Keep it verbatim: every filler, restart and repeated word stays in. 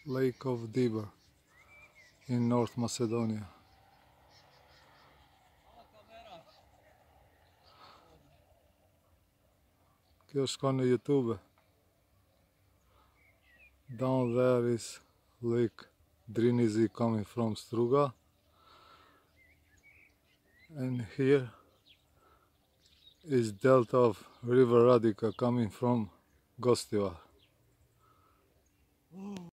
Lake of Diber in North Macedonia. Kjo shkon në YouTube. Down there is Lake Drinizi coming from Struga, and here is delta of River Radica coming from Gostiva.